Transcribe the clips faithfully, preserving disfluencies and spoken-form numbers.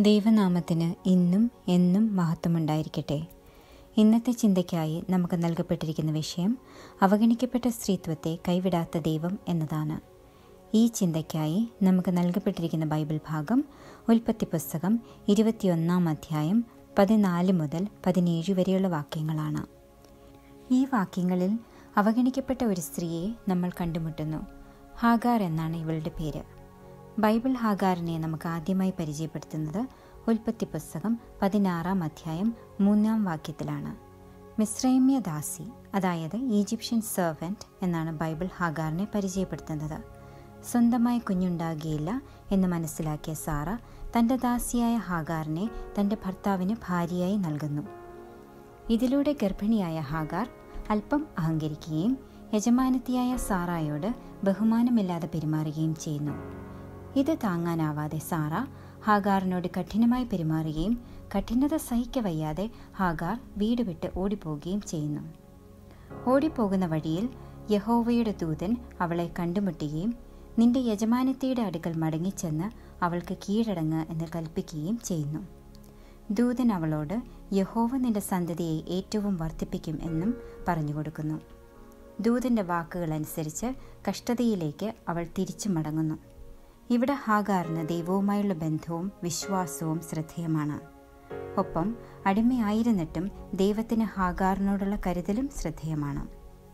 ദൈവനാമത്തിന് ഇന്നും എന്നും മഹത്വമുണ്ടായിരിക്കട്ടെ. ഇന്നത്തെ ചിന്തയ്ക്കായി നമുക്ക് നൽകപ്പെട്ടിരിക്കുന്ന വിഷയം അവഗണിക്കപ്പെട്ട സ്ത്രീത്വത്തെ കൈവിടാത്ത ദൈവം എന്നതാണ്. ഈ ചിന്തയ്ക്കായി നമുക്ക് നൽകപ്പെട്ടിരിക്കുന്ന ബൈബിൾ ഭാഗം ഉൽപ്പത്തി പുസ്തകം ഇരുപത്തിയൊന്നാം അധ്യായം പതിനാല് മുതൽ പതിനേഴ് വരെയുള്ള വാക്യങ്ങളാണ്. ഈ വാക്യങ്ങളിൽ അവഗണിക്കപ്പെട്ട ഒരു സ്ത്രീയെ നമ്മൾ കണ്ടുമുട്ടുന്നു. ഹാഗാർ എന്നാണ് ഇവളുടെ പേര്. ബൈബിൾ ഹാഗാറിനെ നമുക്ക് ആദ്യമായി പരിചയപ്പെടുത്തുന്നത് ഉൽപ്പത്തി പുസ്തകം പതിനാറാം അധ്യായം മൂന്നാം വാക്യത്തിലാണ്. മിസ്രൈമ്യ ദാസി, അതായത് ഈജിപ്ഷ്യൻ സെർവൻറ്റ് എന്നാണ് ബൈബിൾ ഹാഗാറിനെ പരിചയപ്പെടുത്തുന്നത്. സ്വന്തമായി കുഞ്ഞുണ്ടാകുകയില്ല എന്ന് മനസ്സിലാക്കിയ സാറ തൻ്റെ ദാസിയായ ഹാഗാറിനെ തൻ്റെ ഭർത്താവിന് ഭാര്യയായി നൽകുന്നു. ഇതിലൂടെ ഗർഭിണിയായ ഹാഗാർ അല്പം അഹങ്കരിക്കുകയും യജമാനത്തിയായ സാറായോട് ബഹുമാനമില്ലാതെ പെരുമാറുകയും ചെയ്യുന്നു. ഇത് താങ്ങാനാവാതെ സാറ ഹാഗാറിനോട് കഠിനമായി പെരുമാറുകയും കഠിനത സഹിക്കവയ്യാതെ ഹാഗാർ വീട് വിട്ട് ഓടിപ്പോവുകയും ചെയ്യുന്നു. ഓടിപ്പോകുന്ന വഴിയിൽ യഹോവയുടെ ദൂതൻ അവളെ കണ്ടുമുട്ടുകയും നിന്റെ യജമാനത്തിയുടെ അടുക്കൽ മടങ്ങിച്ചെന്ന് അവൾക്ക് കീഴടങ്ങ് എന്ന് കൽപ്പിക്കുകയും ചെയ്യുന്നു. ദൂതൻ അവളോട് യഹോവ നിന്റെ സന്തതിയെ ഏറ്റവും വർദ്ധിപ്പിക്കും എന്നും പറഞ്ഞുകൊടുക്കുന്നു. ദൂതൻ്റെ വാക്കുകളനുസരിച്ച് കഷ്ടതയിലേക്ക് അവൾ തിരിച്ചു മടങ്ങുന്നു. ഇവിടെ ഹാഗാറിന് ദൈവവുമായുള്ള ബന്ധവും വിശ്വാസവും ശ്രദ്ധേയമാണ്. ഒപ്പം അടിമയായിരുന്നിട്ടും ദൈവത്തിന് ഹാഗാറിനോടുള്ള കരുതലും ശ്രദ്ധേയമാണ്.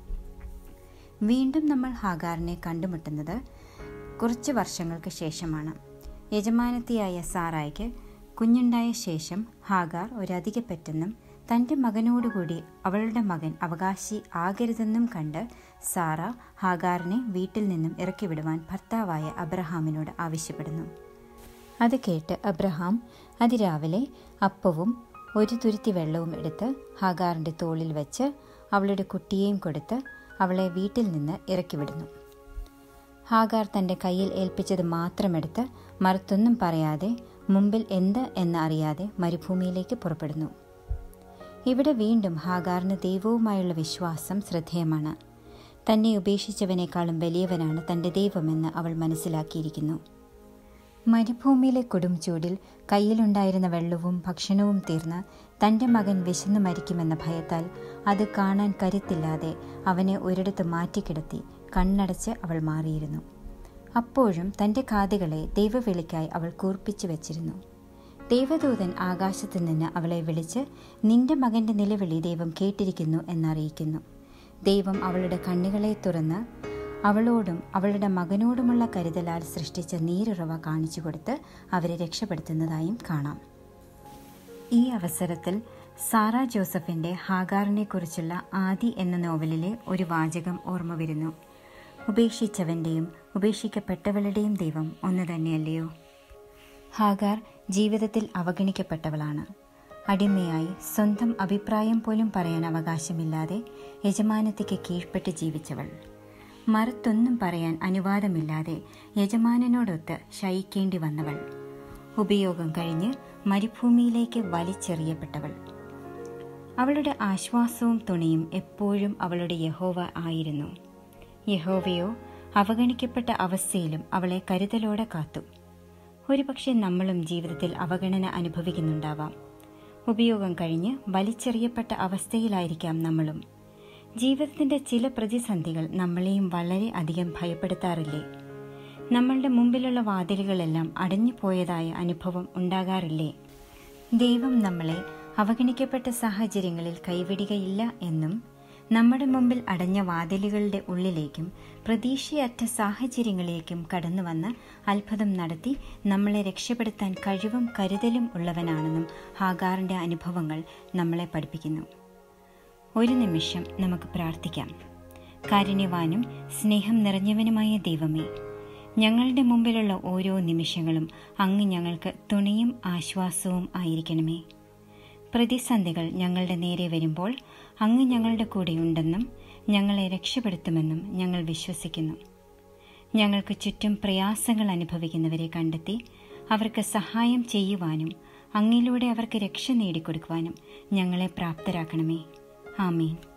വീണ്ടും നമ്മൾ ഹാഗാറിനെ കണ്ടുമുട്ടുന്നത് കുറച്ച് വർഷങ്ങൾക്ക് ശേഷമാണ്. യജമാനത്തിയായ സാറായ്ക്ക് കുഞ്ഞുണ്ടായ ശേഷം ഹാഗാർ ഒരധികപ്പെറ്റെന്നും തൻ്റെ മകനോടുകൂടി അവളുടെ മകൻ അവകാശി ആകരുതെന്നും കണ്ട് സാറ ഹാഗാറിനെ വീട്ടിൽ നിന്നും ഇറക്കിവിടുവാൻ ഭർത്താവായ അബ്രഹാമിനോട് ആവശ്യപ്പെടുന്നു. അത് കേട്ട് അബ്രഹാം അതിരാവിലെ അപ്പവും ഒരു തുരുത്തി വെള്ളവും എടുത്ത് ഹാഗാറിൻ്റെ തോളിൽ വെച്ച് അവളുടെ കുട്ടിയെയും കൊടുത്ത് അവളെ വീട്ടിൽ നിന്ന് ഇറക്കിവിടുന്നു. ഹാഗാർ തൻ്റെ കയ്യിൽ ഏൽപ്പിച്ചത് മാത്രമെടുത്ത് മറുത്തൊന്നും പറയാതെ മുമ്പിൽ എന്ത് എന്ന് അറിയാതെ മരുഭൂമിയിലേക്ക് പുറപ്പെടുന്നു. ഇവിടെ വീണ്ടും ഹാഗാറിന് ദൈവവുമായുള്ള വിശ്വാസം ശ്രദ്ധേയമാണ്. തന്നെ ഉപേക്ഷിച്ചവനേക്കാളും വലിയവനാണ് തൻ്റെ ദൈവമെന്ന് അവൾ മനസ്സിലാക്കിയിരിക്കുന്നു. മരുഭൂമിയിലെ കൊടും ചൂടിൽ കയ്യിലുണ്ടായിരുന്ന വെള്ളവും ഭക്ഷണവും തീർന്ന് തൻ്റെ മകൻ വിശന്നു മരിക്കുമെന്ന ഭയത്താൽ അത് കാണാൻ കരുത്തില്ലാതെ അവനെ ഒരിടത്ത് മാറ്റിക്കിടത്തി കണ്ണടച്ച് അവൾ മാറിയിരുന്നു. അപ്പോഴും തൻ്റെ കാതുകളെ ദൈവവിളിക്കായി അവൾ കൂർപ്പിച്ചു വച്ചിരുന്നു. ദൈവദൂതൻ ആകാശത്തു നിന്ന് അവളെ വിളിച്ച് നിന്റെ മകൻ്റെ നിലവിളി ദൈവം കേട്ടിരിക്കുന്നു എന്നറിയിക്കുന്നു. ദൈവം അവളുടെ കണ്ണുകളെ തുറന്ന് അവളോടും അവളുടെ മകനോടുമുള്ള കരുതലാൽ സൃഷ്ടിച്ച നീരുറവ കാണിച്ചു കൊടുത്ത് അവരെ രക്ഷപ്പെടുത്തുന്നതായും കാണാം. ഈ അവസരത്തിൽ സാറ ജോസഫിൻ്റെ ഹാഗാറിനെ കുറിച്ചുള്ള ആദി എന്ന നോവലിലെ ഒരു വാചകം ഓർമ്മ വരുന്നു. ഉപേക്ഷിച്ചവൻ്റെയും ഉപേക്ഷിക്കപ്പെട്ടവളുടെയും ദൈവം ഒന്ന് തന്നെയല്ലയോ? ഹാഗാർ ജീവിതത്തിൽ അവഗണിക്കപ്പെട്ടവളാണ്. അടിമയായി സ്വന്തം അഭിപ്രായം പോലും പറയാൻ അവകാശമില്ലാതെ യജമാനത്തിക്ക് കീഴ്പ്പെട്ട് ജീവിച്ചവൾ. മറുത്തൊന്നും പറയാൻ അനുവാദമില്ലാതെ യജമാനനോടൊത്ത് ശയിക്കേണ്ടി വന്നവൾ. ഉപയോഗം കഴിഞ്ഞ് മരുഭൂമിയിലേക്ക് വലിച്ചെറിയപ്പെട്ടവൾ. അവളുടെ ആശ്വാസവും തുണയും എപ്പോഴും അവളുടെ യഹോവ ആയിരുന്നു. യഹോവയോ അവഗണിക്കപ്പെട്ട അവസ്ഥയിലും അവളെ കരുതലോടെ കാത്തു. ഒരുപക്ഷെ നമ്മളും ജീവിതത്തിൽ അവഗണന അനുഭവിക്കുന്നുണ്ടാവാം. ഉപയോഗം കഴിഞ്ഞ് വലിച്ചെറിയപ്പെട്ട അവസ്ഥയിലായിരിക്കാം നമ്മളും. ജീവിതത്തിൻ്റെ ചില പ്രതിസന്ധികൾ നമ്മളെയും വളരെ അധികം ഭയപ്പെടുത്താറില്ലേ? നമ്മളുടെ മുമ്പിലുള്ള വാതിലുകളെല്ലാം അടഞ്ഞു പോയതായ അനുഭവം ഉണ്ടാകാറില്ലേ? ദൈവം നമ്മളെ അവഗണിക്കപ്പെട്ട സാഹചര്യങ്ങളിൽ കൈവിടുകയില്ല എന്നും നമ്മുടെ മുമ്പിൽ അടഞ്ഞ വാതിലുകളുടെ ഉള്ളിലേക്കും പ്രതീക്ഷയറ്റ സാഹചര്യങ്ങളിലേക്കും കടന്നു വന്ന് അത്ഭുതം നടത്തി നമ്മളെ രക്ഷപ്പെടുത്താൻ കഴിവും കരുതലും ഉള്ളവനാണെന്നും ഹാഗാറിൻ്റെ അനുഭവങ്ങൾ നമ്മളെ പഠിപ്പിക്കുന്നു. ഒരു നിമിഷം നമുക്ക് പ്രാർത്ഥിക്കാം. കാരുണ്യവാനും സ്നേഹം നിറഞ്ഞവനുമായ ദൈവമേ, ഞങ്ങളുടെ മുമ്പിലുള്ള ഓരോ നിമിഷങ്ങളും അങ്ങ് ഞങ്ങൾക്ക് തുണയും ആശ്വാസവും ആയിരിക്കണമേ. പ്രതിസന്ധികൾ ഞങ്ങളുടെ നേരെ വരുമ്പോൾ അങ്ങ് ഞങ്ങളുടെ കൂടെയുണ്ടെന്നും ഞങ്ങളെ രക്ഷപ്പെടുത്തുമെന്നും ഞങ്ങൾ വിശ്വസിക്കുന്നു. ഞങ്ങൾക്ക് ചുറ്റും പ്രയാസങ്ങൾ അനുഭവിക്കുന്നവരെ കണ്ടെത്തി അവർക്ക് സഹായം ചെയ്യുവാനും അങ്ങിലൂടെ അവർക്ക് രക്ഷ നേടിക്കൊടുക്കുവാനും ഞങ്ങളെ പ്രാപ്തരാക്കണമേ. ആമീൻ.